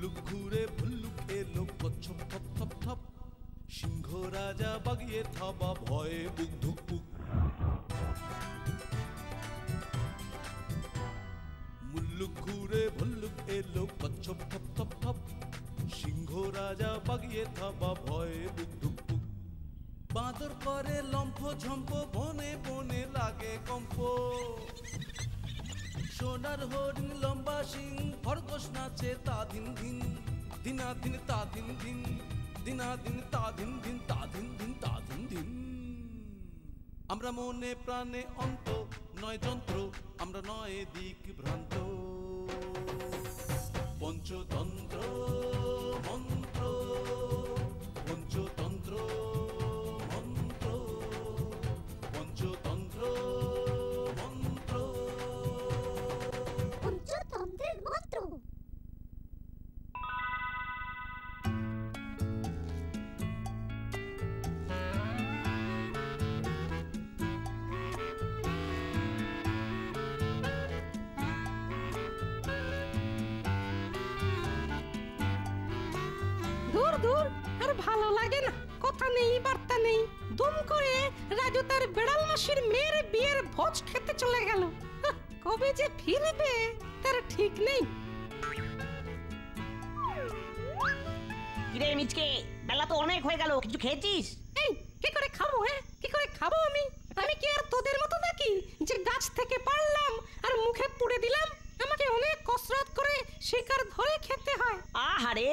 মুল্লুক ঘুরে ভুল্লুক এলো কচ্ছপ থপ থপ থপ, সিংহ রাজা বাগিয়ে থাবা ভয়ে বুক ধুক পুক। মুল্লুক ঘুরে ভুল্লুক এলো কচ্ছপ থপ থপ থপ, সিংহ রাজা বাগিয়ে থাবা ভয়ে বুক ধুক পুক। বাঁদর করে লম্ফ ঝম্প, বনে বনে লাগে কম্প, সোনার হরিণ লম্বা সিং খরগোশ নাচে তা ধিন ধিন, দিনা দিন তা ধিন ধিন, দিনা দিন তা ধিন ধিন, তা ধিন ধিন তা ধিন ধিন। আমরা মনে প্রাণে অন্ত নয় যন্ত্র, আমরা নয় দিক ভ্রান্ত। পঞ্চতন্ত্র মন্ত্র, পঞ্চতন্ত্র মন্ত্র, পঞ্চতন্ত্র মন্ত্র, পঞ্চতন্ত্রের মন্ত্র। দূর দূর, আর ভালো লাগে না, কথা নেই বার্তা নেই। দুম করে রাজু তার বেড়াল মাসির মেয়ের বিয়ের ভোজ খেতে চলে গেল। কবে যে ফিরবে তার ঠিক নেই। কিরে মিচকে, বেলা তো অনেক হয়ে গেল, কিছু খেয়েছিস? এই কি করে খাবো? কি করে খাবো আমি? আমি কি আর তোদের মতো নাকি যে গাছ থেকে পারলাম আর মুখে পুড়ে দিলাম? আমাকে অনেক কসরত করে শিকার ধরে খেতে হয়। আহারে,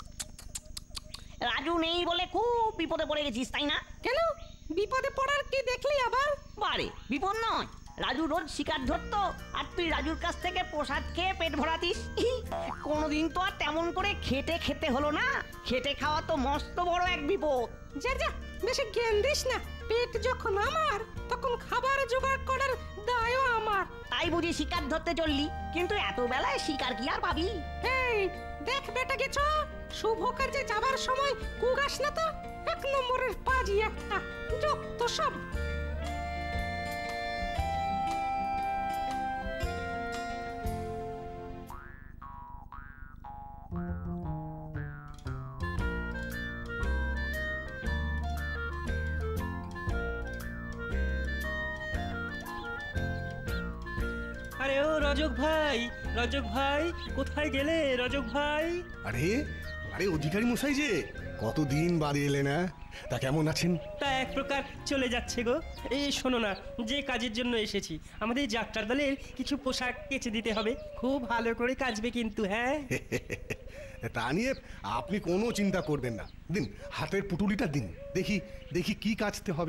রাজু নেই বলে খুব বিপদে পড়ে গেছিস তাই না? কেন বিপদে পড়ার কি দেখলি আবার? বারে, বিপদ নয়, রাজু রোজ শিকার ধরতো আর তুই রাজুর কাছ থেকে প্রসাদ খেয়ে পেট ভরাতিস। কোনোদিন তো আর তেমন করে খেটে খেতে হলো না। খেটে খাওয়া তো মস্ত বড় এক বিপদ। যা যা, বেশি জ্ঞান দিস না। পেট যখন আমার, তখন খাবার জোগাড় করার দায়ও আমার। তাই বুঝি শিকার ধরতে চললি? কিন্তু এত বেলায় শিকার কি আর পাবি? এই দেখ বেটা গেছো, শুভ কাজে যাবার সময় কুগাস না তো। এক নম্বরের পাজি একটা, যত সব। আরে ও রজক ভাই, রজক ভাই, কোথায় গেলে রজক ভাই? আরে আরে অধিকারী মশাই যে, কতদিন বাদে এলে না? তা কেমন আছেন? তা এক প্রকার চলে যাচ্ছে গো। এই শোনো না, যে কাজের জন্য এসেছি, আমাদের যাত্রা দলের কিছু পোশাক কেচে দিতে হবে। খুব ভালো করে কাচবে কিন্তু, হ্যাঁ? তা নিয়ে আপনি কোনো চিন্তা করবেন না। দিন হাতের পুটুলিটা দিন, দেখি দেখি কি কাচতে হবে।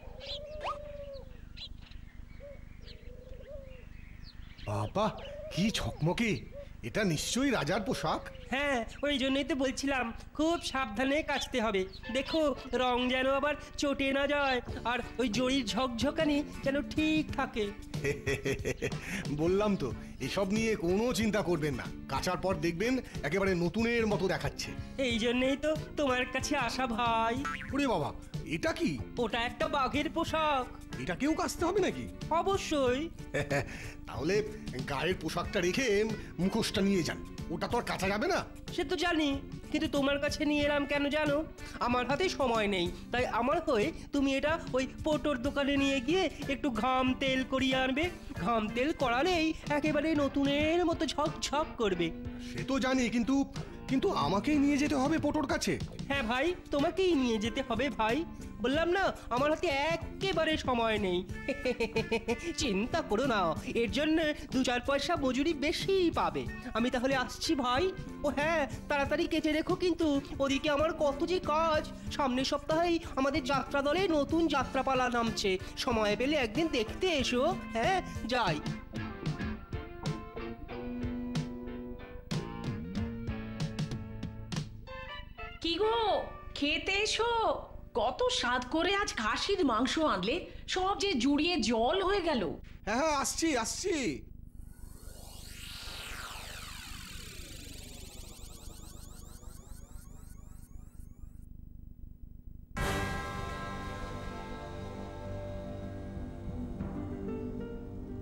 বাবা, কি ঝকমকে! এটা নিশ্চয়ই রাজার পোশাক। হ্যাঁ, ওই জন্যই তো বলছিলাম খুব সাবধানে কাচতে হবে। দেখো রং যেন আবার চটে না যায়, আর ওই জরির ঝকঝকানি যেন ঠিক থাকে। বললাম তো, এসব নিয়ে কোনো চিন্তা করবেন না। কাচার পর দেখবেন একেবারে নতুনের মতো দেখাচ্ছে। এই জন্যই তো তোমার কাছে আসা ভাই। ওরে বাবা, এটা কি? ওটা একটা বাঘের পোশাক। এটাকেও কাচতে হবে নাকি? অবশ্যই। তাহলে গায়ের পোশাকটা রেখে মুখোশটা নিয়ে যান, ওটা তো আর কাচা যাবে না। সে তো জানি, কিন্তু তোমার কাছে নিয়ে এলাম কেন জানো? আমার হাতে সময় নেই, তাই আমার হয়ে তুমি এটা ওই পোটোর দোকানে নিয়ে গিয়ে একটু ঘাম তেল করিয়ে আনবে। ঘাম তেল করালেই একেবারে নতুনের মতো ঝকঝক করবে। সে তো জানি, কিন্তু কিন্তু আমাকেই নিয়ে যেতে হবে পোটোর কাছে। হ্যাঁ ভাই, তোমাকেই নিয়ে যেতে হবে ভাই। বললাম না, আমার হাতে একেবারে সময় নেই। চিন্তা করো না, এর জন্য 2-4 পয়সা মজুরি বেশি পাবে। আমি তাহলে আসছি ভাই। ও হ্যাঁ, তাড়াতাড়ি কেটে রেখো কিন্তু, ওদিকে আমার কত যে কাজ। সামনের সপ্তাহেই আমাদের যাত্রা দলে নতুন যাত্রাপালা নামছে। সময় পেলে একদিন দেখতে এসো। হ্যাঁ, যাই। কি গো, খেতে এসো। কত স্বাদ করে আজ খাসির মাংস আনলে, সব যে জুড়িয়ে জল হয়ে গেল। হ্যাঁ হ্যাঁ, আসছি আসছি।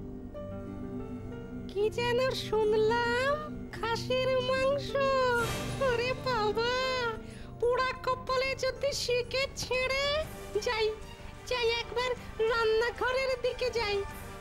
কি যেন শুনলাম, খাসির মাংস। আরে বাবা, পোড়া কপালে যদি শিখে ছেড়ে যাই, যাই একবার রান্নাঘরের দিকে যাই।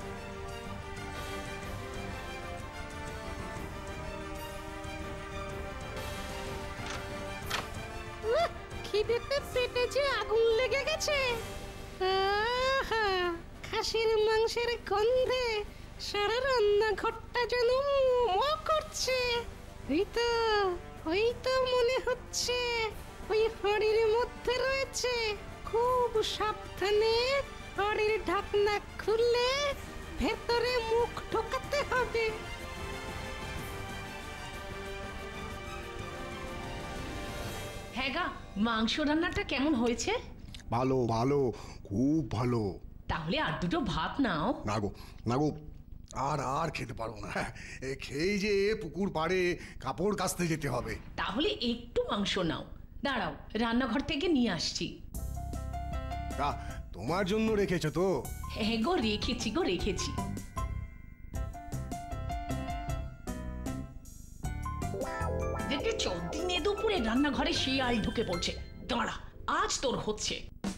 খিদেতে পেটে যে আগুন লেগে গেছে। আহা, খাসির মাংসের গন্ধে সারা রান্নাঘরটা যেন মো করছে। ওই তো মনে হচ্ছে ওই হাঁড়ির মধ্যে রয়েছে। খুব সাবধানে হাঁড়ির ঢাকনা খুলে ভেতরে মুখ ঢোকাতে হবে। হ্যাঁ গা, মাংস রান্নাটা কেমন হয়েছে? ভালো ভালো, খুব ভালো। তাহলে আর দুটো ভাত নাও। না গো, আর খেতে পারবো না। খেয়ে যে পুকুর পাড়ে কাপড় কাচতে যেতে হবে। তাহলে একটু মাংস নাও, দাঁড়াও রান্নাঘর থেকে নিয়ে আসছি। তা তোমার জন্য রেখেছো তো? হ্যাঁ গো, রেখেছি। দেখেছ, দিনে দুপুরে রান্নাঘরে শিয়াল ঢুকে পড়ছে। দাঁড়া, আজ তোর হচ্ছে।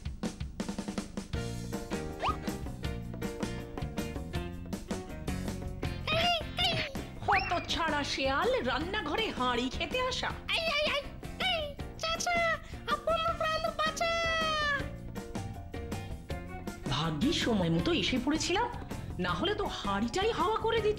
ছাড়া শেয়াল রান্নাঘরে হাঁড়ি খেতে আসা। ভাগ্যিস সময় মতো এসে পড়েছিলাম, না হলে তো হাঁড়িটাই হাওয়া করে দিত।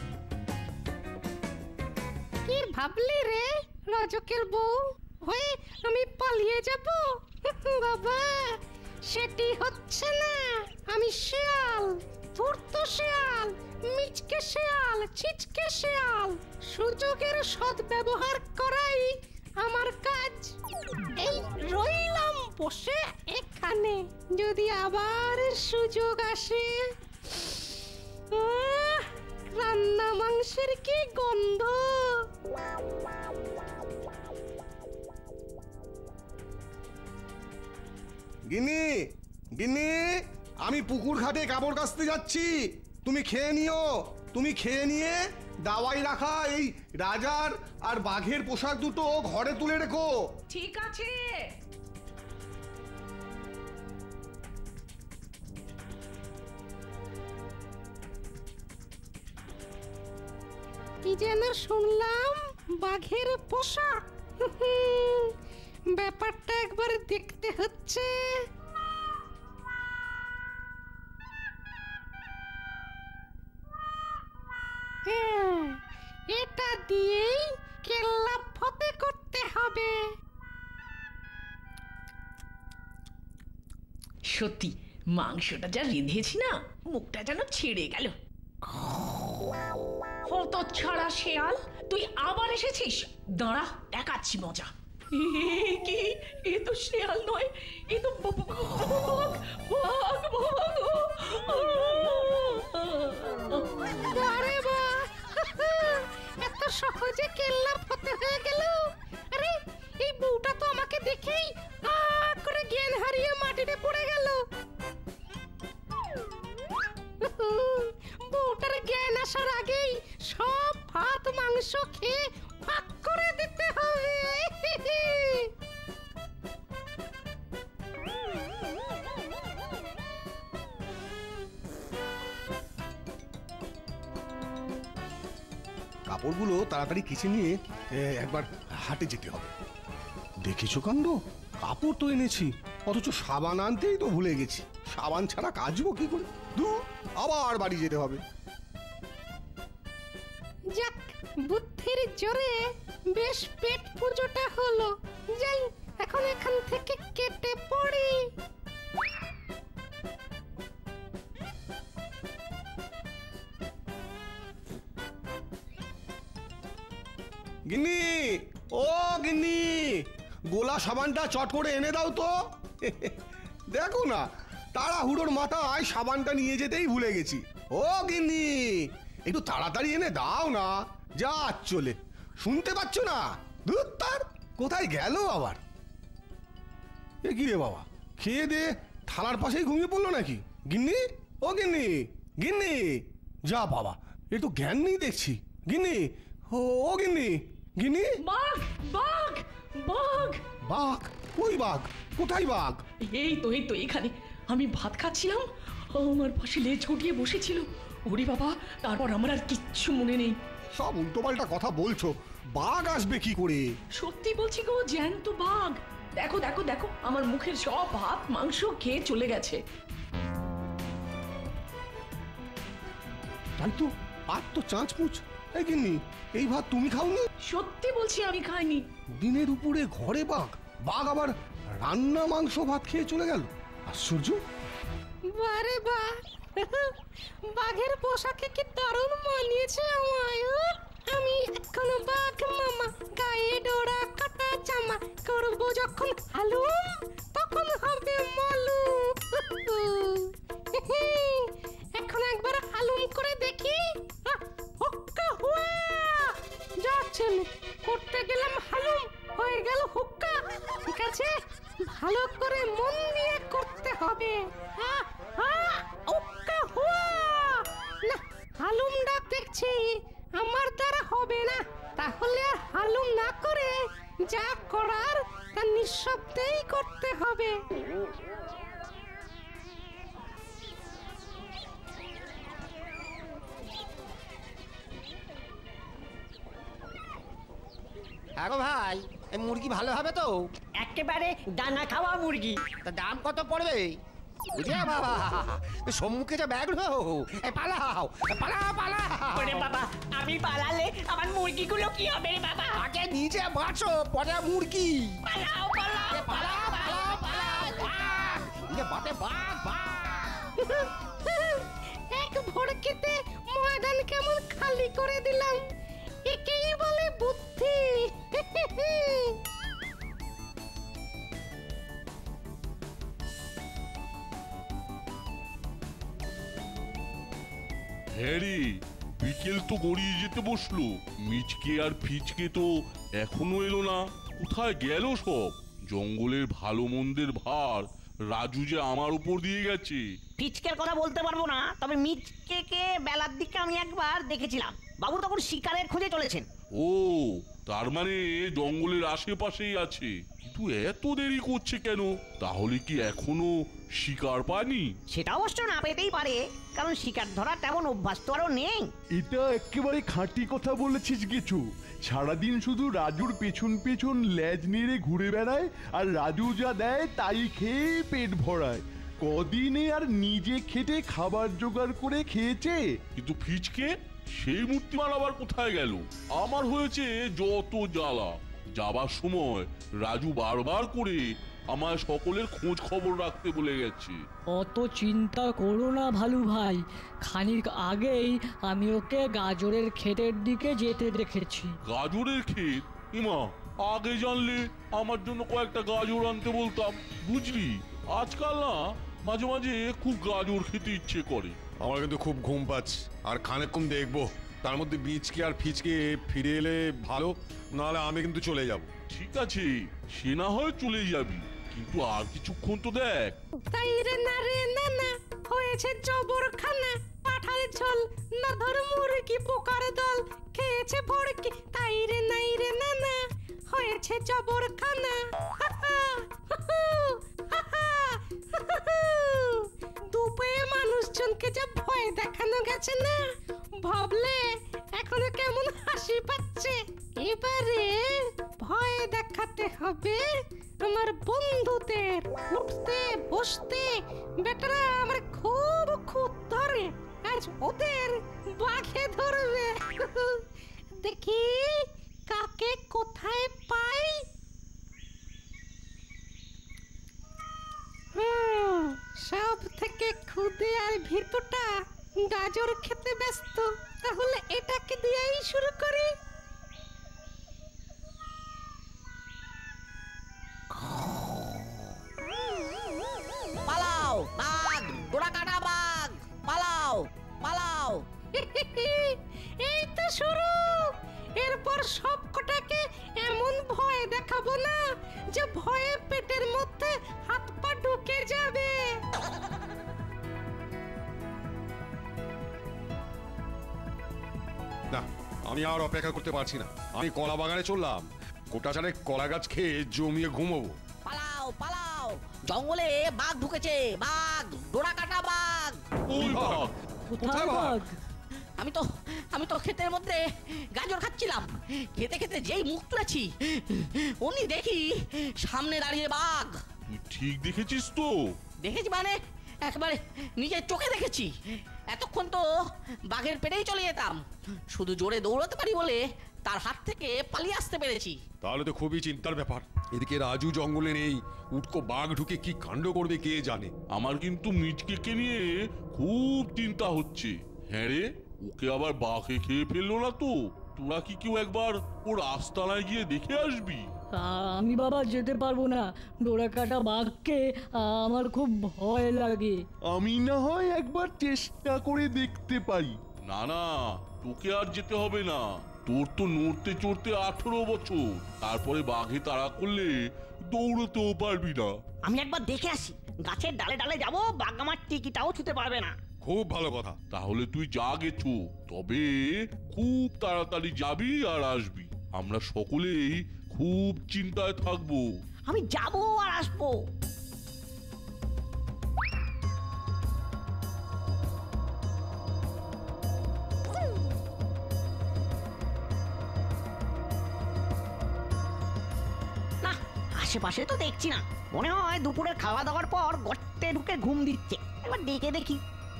কি ভাবলি রে রাজকের বউ হয়ে আমি পালিয়ে যাব? বাবা, সেটি হচ্ছে না। আমি শেয়াল, ধূর্ত শেয়াল, মিচকে শেয়াল, ছিচকে শেয়াল। সুযোগের সদ্ব্যবহার করাই আমার কাজ। এই রইলাম বসে এখানে, যদি আবার সুযোগ আসে। রান্না মাংসের কি গন্ধ! গিন্নি, আমি পুকুর ঘাটে কাপড় কাচতে যাচ্ছি। তুমি খেয়ে নিয়ে দাওয়াই রাখা এই রাজার আর বাঘের পোশাক দুটো ঘরে তুলে রেখো। ঠিক আছে। কি যেন শুনলাম, বাঘের পোশাক। ব্যাপারটা একবার দেখতে হচ্ছে। এটা দিয়েই কেল্লা ফতে করতে হবে। সত্যি মাংসটা যা রেঁধেছি না, মুখটা যেন ছেড়ে গেল। হত ছাড়া শেয়াল, তুই আবার এসেছিস। দাঁড়া, দেখাচ্ছি মজা। কি, এ তো শেয়াল নয়, এ তো এত সহজে কেল্লা ফতে হয়ে গেল। আরে, এই বউটা তো আমাকে দেখেই করে জ্ঞান হারিয়ে মাটিতে পড়ে গেল। বউটার জ্ঞান আসার আগেই সব ভাত মাংস খেয়ে ফাঁক করে দিতে হবে। কাপড়গুলো তাড়াতাড়ি কেচে নিয়ে একবার হাটে যেতে হবে। দেখেছো কাণ্ড, কাপড় তো এনেছি, অথচ সাবান আনতেই তো ভুলে গেছি। সাবান ছাড়া কাচবো কি করে? আবার বাড়ি যেতে হবে। যাক, বুদ্ধির জোরে বেশ পেট পুজোটা হলো। যাই, এখন এখান থেকে কেটে পড়ি। গিন্নি, ও গিন্নি, গোলা সাবানটা চট করে এনে দাও তো। দেখো না, তাড়াহুড়োর মাথায় সাবানটা নিয়ে যেতেই ভুলে গেছি। ও গিন্নি, একটু তাড়াতাড়ি এনে দাও না। যা চলে, শুনতে পাচ্ছ না? ধুর, তার কোথায় গেল আবার? এ কি রে বাবা, খেয়ে দে থালার পাশেই ঘুমিয়ে পড়লো নাকি? গিন্নি, ও গিন্নি, গিন্নি, যা বাবা, একটু জ্ঞান নেই দেখছি। গিন্নি, ও গিন্নি, গিন্নি বাঘ বাঘ বাঘ বাঘ? কই বাঘ? কোথায় বাঘ? এই তো এখানে। আমি ভাত খাচ্ছিলাম, আমার পাশে লেজ গুটিয়ে বসেছিল। ওরে বাবা, তারপর আমার আর কিচ্ছু মনে নেই। সব উল্টোপাল্টা কথা বলছো। বাঘ আসবে কি করে? সত্যি বলছি গো, জ্যান্ত বাঘ। দেখো দেখো দেখো, আমার মুখের সব ভাত মাংস খেয়ে চলে গেছে। তাই তো, আর তো চাঁচপুচ। এই গিন্নি, এই ভাত তুমি খাওনি? সত্যি বলছি আমি খাইনি। দিনের উপরে ঘরে বাঘ? বাঘ আবার রান্না মাংস ভাত খেয়ে চলে গেল? আশ্চর্য। বারে বা, বাঘের পোশাকে কি দারুণ মানিয়েছে আমায়। আমি এখন বাঘ মামা, গায়ে ডোরা কাটা জামা, করবো যখন হালুম তখন হবে মালুম। এখন একবার হালুম করে দেখি। হুক্কা হুয়া, যা ছেলে, করতে গেলাম হালুম, হয়ে গেল হুক্কা। ঠিক আছে, ভালো করে মন দিয়ে করতে হবে। হুক্কা হুয়া। না, হালুম ডাক দেখছি আমার দ্বারা হবে না। তাহলে আর হালুম না করে যা করার তা নিঃশব্দেই করতে হবে। আগো ভাই, এই মুরগি ভালো হবে তো? একেবারে দানা খাওয়া মুরগি। তা দাম কত পড়বে? বুঝে বাবা, সম্মুখে যা ব্যাঘ্র, পালাও পালাও পালাও। ওরে বাবা, আমি পালালে আমার মুরগিগুলো কি হবে রে বাবা? আগে নিজে বাঁচো, পরে মুরগি। পালাও পালাও পালাও পালাও পালাও। বাপে বাঘ বাঘ। এক ভড়কেতে ময়দান কেমন খালি করে দিলাম। একেই বলে বুদ্ধি। হ্যারি, বিকেল তো গড়িয়ে যেতে বসলো, মিচকে আর ফিচকে তো এখনো এলো না। কোথায় গেল সব? জঙ্গলের ভালো মন্দের ভার রাজু যে আমার উপর দিয়ে গেছে। ফিচকের কথা বলতে পারবো না, তবে মিচকে বেলার দিকে আমি একবার দেখেছিলাম। বাবু তখন শিকারের খোঁজে চলেছেন। ও, তার মানে জঙ্গলের আশেপাশেই আছে। কিন্তু এত দেরি করছে কেন? তাহলে কি এখনো শিকার পায়নি? সেটা অবশ্য না পেতেই পারে, কারণ শিকার ধরা তেমন অভ্যাস তো আরো নেই। এটা একেবারে খাঁটি কথা বলেছিস কিছু। সারাদিন শুধু রাজুর পেছন পেছন লেজ নেড়ে ঘুরে বেড়ায়, আর রাজু যা দেয় তাই খেয়ে পেট ভরায়। কদিনে আর নিজে খেটে খাবার জোগাড় করে খেয়েছে। কিন্তু ফিচকে, সেই মূর্তিমান আবার কোথায় গেল? আমার হয়েছে যত জ্বালা। যাবার সময় রাজু বারবার করে আমায় সকলের খোঁজ খবর রাখতে বলে গেছে। অত চিন্তা করো না ভালু ভাই, খানিক আগেই আমি ওকে গাজরের ক্ষেতের দিকে যেতে দেখেছি। গাজরের ক্ষেত? ইমা, আগে জানলে আমার জন্য কয়েকটা গাজর আনতে বলতাম। বুঝলি, আজকাল না মাঝে মাঝে খুব গাজর খেতে ইচ্ছে করে। আমার কিন্তু খুব ঘুম পাচ্ছে, আর খানিকক্ষণ দেখবো। তার মধ্যে বীজকে আর ফিচকে ফিরে এলে ভালো, নাহলে আমি কিন্তু চলে যাব। ঠিক আছে, সে না হয় চলে যাবি, কিন্তু আর কিছুক্ষণ তো দেখ। তাই রে না রে না না, হয়েছে জবরখানা। পাঠার ঝোল না ধর মুরগি পোকার দল, খেয়েছে ভড়কি। তাই রে নাই রে না না, হয়েছে জবরখানা। দুপে মানুষজনকে যা ভয় দেখানো গেছে না, ভাবলে এখনো কেমন হাসি পাচ্ছে। এবারে ভয় দেখাতে হবে আমার বন্ধুদের। উঠতে বসতে বেটারা আমার খুব খুব ধরে, আজ ওদের বাঘে ধরবে। দেখি কাকে কোথায় পাই। সব থেকে খুদে আর ভিতটা গাজর খেতে ব্যস্ত। তাহলে এটাকে দিয়েই শুরু করি। পালাও বাঘ, ডোরা কাটা বাঘ, পালাও পালাও। এই তো শুরু। এরপর সব কটাকে এমন ভয় দেখাবো না যে ভয়ে পেটের মধ্যে হাত পা ঢুকে যাবে। না, আমি আর অপেক্ষা করতে পারছি না, আমি কলা বাগানে চললাম। গোটা চারেক কলা গাছ খেয়ে জমিয়ে ঘুমোবো। পালাও পালাও, জঙ্গলে বাঘ ঢুকেছে, বাঘ, ডোরা কাটা বাঘ। ওই বাঘ! কোথায় বাঘ? আমি তো ক্ষেতের মধ্যে গাজর খাচ্ছিলাম, খেতে খেতে যেই মুখ তুলেছি অমনি দেখি সামনে দাঁড়িয়ে বাঘ। তুই ঠিক দেখেছিস তো? দেখেছি মানে একবারে নিজের চোখে দেখেছি। এতক্ষণ তো বাঘের পেটেই চলে যেতাম, শুধু জোরে দৌড়াতে পারি বলে তার হাত থেকে পালিয়ে আসতে পেরেছি। তাহলে তো খুবই চিন্তার ব্যাপার। এদিকে রাজু জঙ্গলে নেই, উটকো বাঘ ঢুকে কি কাণ্ড করবে কে জানে। আমার কিন্তু মিচকে নিয়ে খুব চিন্তা হচ্ছে। হ্যাঁ রে, ওকে আবার বাঘে খেয়ে ফেললো না তো? তোরা কি কেউ একবার ওর আস্তানায় গিয়ে দেখে আসবি? আমি বাবা যেতে পারবো না, ডোরা কাটা বাঘকে আমার খুব ভয় লাগে। আমি না হয় একবার চেষ্টা করে দেখতে পারি। না না, তোকে আর যেতে হবে না। তোর তো নড়তে চড়তে 18 বছর, তারপরে বাঘে তাড়া করলে দৌড়তেও পারবি না। আমি একবার দেখে আসি, গাছের ডালে ডালে যাবো, বাঘ আমার টিকিটাও ছুতে পারবে না। খুব ভালো কথা। তাহলে তুই যা গেছো, তবে খুব তাড়াতাড়ি যাবি আর আসবি। আমরা সকলেই খুব চিন্তায় থাকবো। আমি যাবো আর আসবো। না, আশেপাশে তো দেখছি না। মনে হয় দুপুরের খাওয়া দাওয়ার পর গর্তে ঢুকে ঘুম দিচ্ছে। এবার ডেকে দেখি।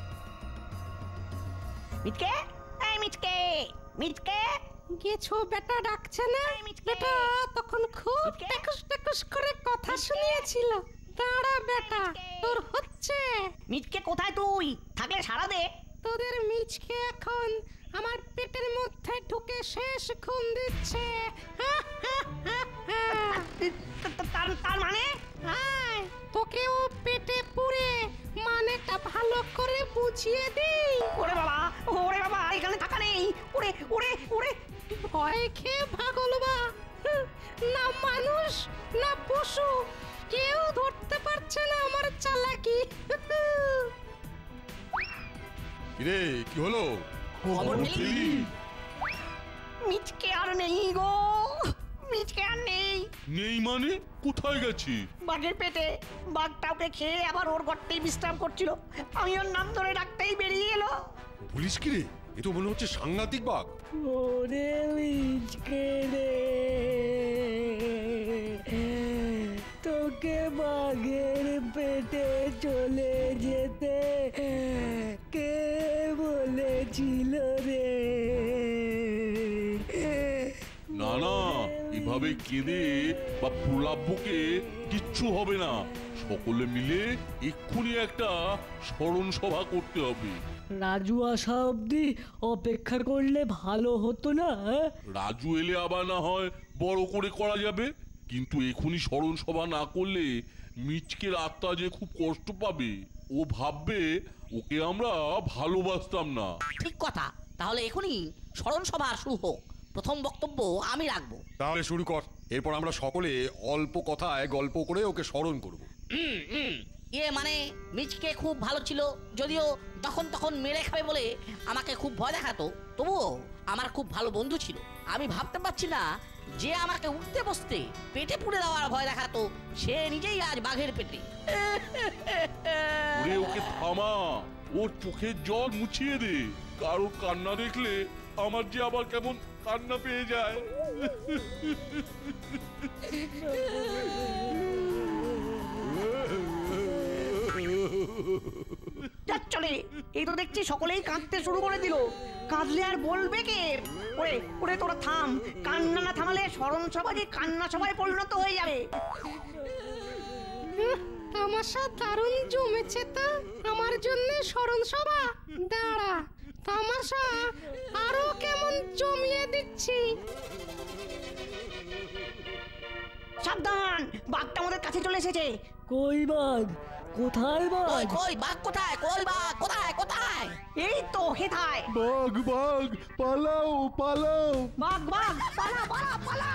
মিচকে, এই মিচকে, মিচকে। কিছু বেটা ডাকছে না? বেটা তখন খুব টাকুস টাকুস করে কথা শুনিয়েছিল। দাঁড়া বেটা, তোর হচ্ছে। মিচকে কোথায় তুই? থাকলে সারা দে। তোদের মিচকে এখন আমার পেটের মধ্যে ঢুকে শেষ ঘুম দিচ্ছে। তার মানে? আয়, তোকেও পেটে পুরে মানেটা ভালো করে বুঝিয়ে দিই। ওরে বাবা, এখানে থাকা নেই। ওরে ওরে ওরে, ভয় খেয়ে পাগল বা? না মানুষ না পশু, কেউ ধরতে পারছে না আমার চালাকি। কিরে, কি হলো? খবর পেলি? মিচকে আর নেই গো, মিচকে আর নেই। নেই মানে? কোথায় গেছি? বাঘের পেটে। বাঘটা ওকে খেয়ে আবার ওর গর্তেই বিশ্রাম করছিল। আমি ওর নাম ধরে ডাকতেই বেরিয়ে এলো। পুলিশ কি রে? এ তো মনে হচ্ছে সাংঘাতিক বাঘ। ওরে মিচকে রে, তোকে বাঘের পেটে চলে যেতে কে বলেছিল রে? না না, এভাবে কেঁদে বা প্রলাপ বকে কিচ্ছু হবে না। সকলে মিলে এক্ষুনি একটা স্মরণ সভা করতে হবে। রাজু আসা অবধি অপেক্ষা করলে ভালো হতো না? রাজু এলে আবার না হয় বড় করে করা যাবে, কিন্তু এখনই স্মরণ সভা না করলে মিচকের আত্মা যে খুব কষ্ট পাবে। ও ভাববে ওকে আমরা ভালোবাসতাম না। ঠিক কথা। তাহলে এখনই স্মরণ সভা শুরু হোক। প্রথম বক্তব্য আমি রাখবো। তাহলে শুরু কর। এরপর আমরা সকলে অল্প কথায় গল্প করে ওকে স্মরণ করব। মানে মিচকে খুব ভালো ছিল, যদিও তখন মেরে খাবে বলে আমাকে খুব ভয় দেখাতো। তবুও আমার খুব ভালো বন্ধু ছিল। আমি ভাবতে পারছি না যে আমাকে উঠতে বসতে পেটে পুড়ে দেওয়ার ভয় দেখাতো, সে নিজেই আজ বাঘের পেটে। ওরে ওকে থামা, ওর চোখের জল মুছিয়ে দে। কারো কান্না দেখলে আমার যে আবার কেমন কান্না পেয়ে যায়। চলে, এই তো দেখছি সকলেই কাঁদতে শুরু করে দিল। কাঁদলে আর বলবে কে? ওরে ওরে, তোরা থাম। কান্না না থামালে স্মরণ সভা যে কান্না সভায় পরিণত হয়ে যাবে। তামাশা দারুণ জমেছে তো। আমার জন্য স্মরণ সভা? দাঁড়া, তামাশা আরো কেমন জমিয়ে দিচ্ছি। সাবধান, বাঘটা আমাদের কাছে চলে এসেছে। কই বাঘ? কোথায় বাঘ? কই বাঘ কোথায়? কই বাঘ কোথায়? কোথায়? এই তো হেথায়। বাঘ বাঘ, পালাও পালাও। বাঘ বাঘ, পালা পালা পালা।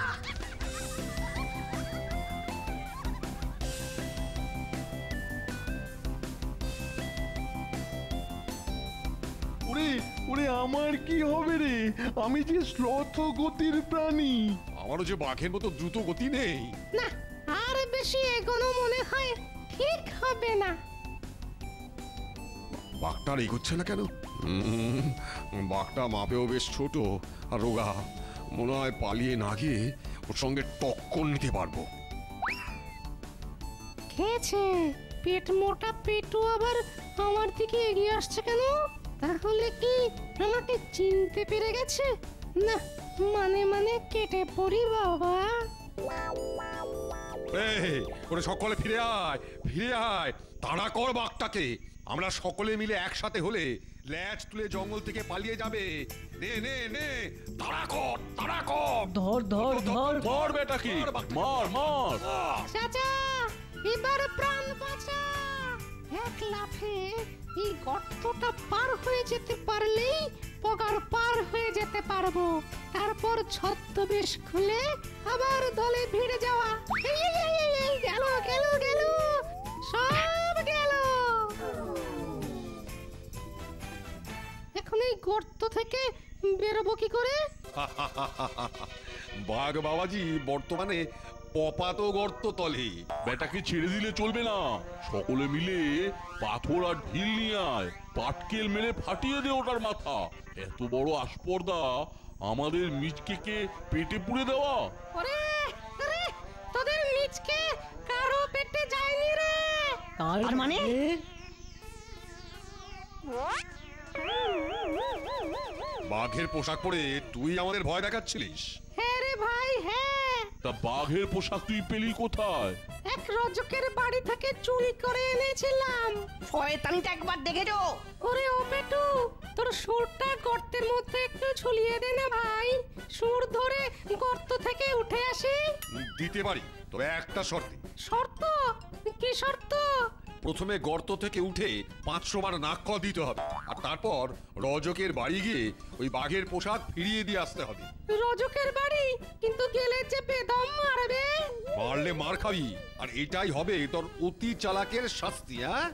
ওরে ওরে আমার কি হবে রে, আমি যে শ্লথ গতির প্রাণী। আমারও যে বাঘের মতো দ্রুত গতি নেই। না, আর বেশি এগোনো মনে হয় ঠিক হবে না। বাঘটা আর এগোচ্ছে না কেন? বাঘটা মাপেও বেশ ছোট আর রোগা, মনে হয় পালিয়ে না গিয়ে ওর সঙ্গে টক্কর নিতে পারবো। খেয়েছে, পেট মোটা পেটু আবার আমার দিকে এগিয়ে আসছে কেন? তাহলে কি আমাকে চিনতে পেরে গেছে? না, মানে কেটে পড়ি বাবা। ওরে সকলে ফিরে আয়, ফিরে আয়, তাড়া কর বাঘটাকে। আমরা সকলে মিলে একসাথে হলে ল্যাজ তুলে জঙ্গল থেকে পালিয়ে যাবে। নে নে নে, তাড়া কর, তাড়া কর। ধর ধর ধর মার বেটাকে, মার মার। চাচা, এবার প্রাণ বাঁচা। এক লাফে এই গর্তটা পার হয়ে যেতে পারলেই পগার পার হয়ে যেতে পারবো। তারপর ছদ্মবেশ খুলে আবার দলে ভিড়ে যাওয়া। এই গেল গেল গেল, সব গেল। এখন এই গর্ত থেকে বেরোবো কি করে? বাঘ বাবাজি বর্তমানে পপাত গর্ত তলে। বেটাকে ছেড়ে দিলে চলবে না, সকলে মিলে পাথর আর ঢিল নিয়ে আয়, পাটকেল মেরে ফাটিয়ে দে ওটার মাথা। এত বড় আসপর্দা আমাদের মিচকে পেটে পুড়ে দেওয়া। ওরে ওরে, তোদের মিচকে কারো পেটে যায়নি রে। তার মানে বাঘের পোশাক পরে তুই আমাদের ভয় দেখাচ্ছিলিস? হ্যাঁ রে ভাই, হ্যাঁ। তা বাঘের পোশাক তুই পেলি কোথায়? এক রজকের বাড়ি থেকে চুরি করে এনেছিলাম। শয়তানিটা একবার দেখেছো? ওরে ও পেটু, তোর সুরটা গর্তের মধ্যে একটু ঝুলিয়ে দে না ভাই। সুর ধরে গর্ত থেকে উঠে আসি। দিতে পারি, তবে একটা শর্তে। শর্ত? কি শর্ত? প্রথমে গর্ত থেকে উঠে 500 বার নাক দিতে হবে, আর তারপর রজকের বাড়ি গিয়ে ওই বাঘের পোশাক ফিরিয়ে দিয়ে আসতে হবে। রজকের বাড়ি? কিন্তু গেলে যে বেদম মারবে। মারলে মার খাবি, আর এটাই হবে তোর অতি চালাকের শাস্তি।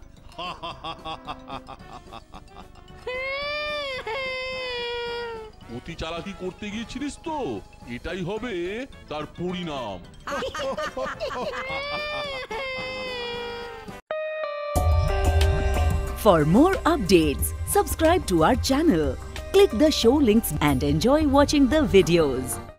অতি চালাকি করতে গিয়েছিলিস তো, এটাই হবে তার পরিণাম। For more updates, subscribe to our channel, click the show links and enjoy watching the videos.